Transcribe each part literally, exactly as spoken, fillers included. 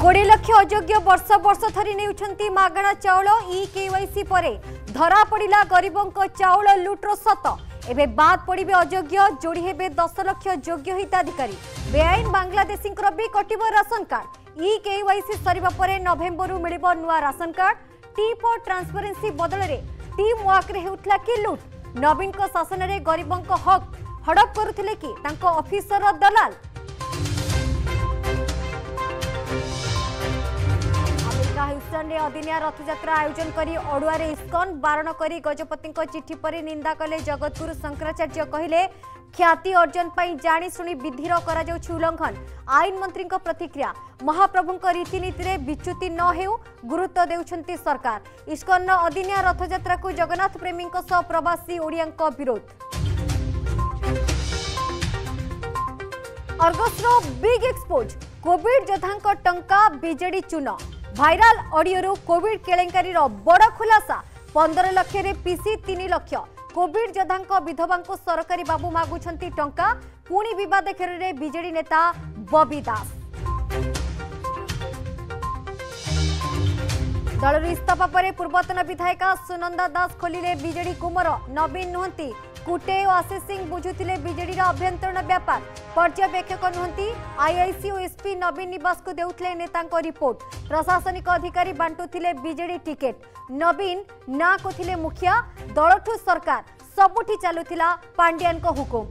कोड़े लक्ष अयोग्य वर्ष वर्ष धरी नेउछंती मागणा चाउल ई केवाईसी परे धरा पड़िला गरीबों चाउल लुट्र सत एबे बाद पड़े अयोग्य जोड़ी हेबे दस लक्ष योग्य हिताधिकारी बेआईन बांग्लादेशी भी कटिब राशन कार्ड ई केवाईसी सरिबा परे नवेम्बर मिलिबो नुआ राशन कार्ड टी फॉर ट्रांसपेरेंसी बदल रे टीम वर्क रे हेउतला कि लुट नवीन को शासन रे गरीबों हक हड़प करुथिले कि तांको ऑफिसर दलाल ह्यूस्टन रे अदिनिया रथयात्रा आयोजन करी अड़ुआरे इस्कन बारण करी गजपति चिठी पर निंदा कले जगतगुरु शंकराचार्य कहले ख्याति अर्जन पाई जानी शुणी विधिर करा उल्लंघन आईन मंत्री प्रतिक्रिया महाप्रभु रीतिनीति रे विच्युति न हेउ गुरुत्व देउछंती सरकार इस्कन अदिनिया रथयात्रा को जगन्नाथ प्रेमी प्रवासी ओडिया विरोध अर्गसरो बिग एक्सपोज कोविड योद्धा टंका बीजेडी चून भाइराल ऑडियो कोविड केलेंकारी बड़ खुलासा पंदर लक्ष रे पीसी तीन लक्ष कोविड योद्धा विधवा को सरकारी बाबू मागुछंती टंका पुणी विवाद घेर रे बीजेडी नेता बबी दास दल इस्तीफा पर पूर्वतन विधायिका सुनंदा दास खोलिले बीजेडी कुमर नवीन नुहंती कुटे और आशीष सिंह बुझुथिले बीजेडी अभ्यंतरण व्यापार पर्यवेक्षक नुहंती आईआईसी और एसपी नवीन निवास को देउथिले नेतांको रिपोर्ट प्रशासनिक अधिकारी बांटुथिले बीजेडी टिकेट नवीन ना को थिले मुखिया दलठु सरकार सबुठी चालुथिला पांड्यान को हुकुम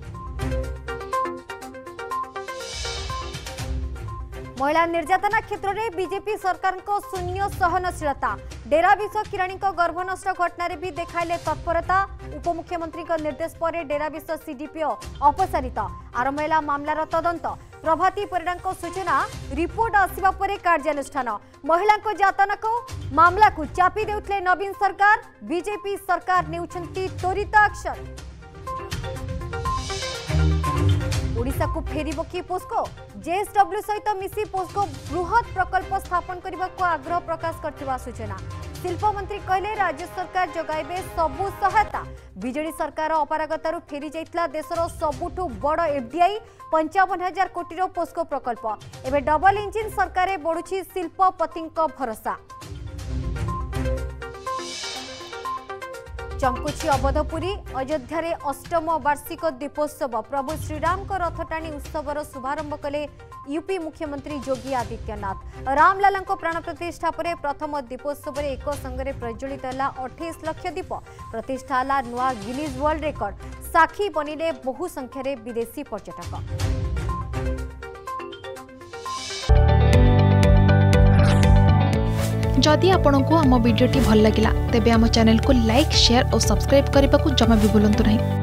महिला निर्यातना क्षेत्र में बीजेपी सरकार को शून्य सहनशीलता डेरा विष किराणी गर्भ नष्ट घटन भी देखाइले तत्परता उपमुख्यमंत्री निर्देश पर डेरा विष सीडीपीओ अपसारित आरंभ है मामलार तदंत प्रभाती परिडा सूचना रिपोर्ट आसवा पर कार्यानुष्ठान महिला जातना को मामला को चापी देउथिले नवीन सरकार बीजेपी सरकार नेउछंती त्वरित एक्शन ओडिशा को फेरिबो कि पोस्को जेएसडब्ल्यू सहित मिसी पोस्को बृहत प्रकल्प स्थापन करने को आग्रह प्रकाश करथिबा सूचना शिल्प मंत्री कहले राज्य सरकार जगाइबे सबु सहायता बीजेडी सरकार अपरागतारू फेरी जाइतला देशर सबुठु बड़ एफडीआई पंचावन हजार कोटी पोस्को प्रकल्प एवं डबल इंजिन सरकार बढ़ुछि शिल्पपति भरोसा चमकुची अवधपुरी अयोध्या रे अष्टम वार्षिक दीपोत्सव प्रभु श्रीराम को रथटाणी उत्सवर शुभारंभ कले यूपी मुख्यमंत्री योगी आदित्यनाथ रामलाला प्राण प्रतिष्ठा पर प्रथम दीपोत्सव एक संगे प्रज्वलित है अठाईस लक्ष दीप प्रतिष्ठा है नुआ गिनीज वर्ल्ड रेकर्ड साक्षी बनिले बहु संख्यार विदेशी पर्यटक। जदि आपंक आम भिडी भल लगा तेब आम चैनल को लाइक शेयर और सब्सक्राइब करने को जमा भी भूलु नहीं।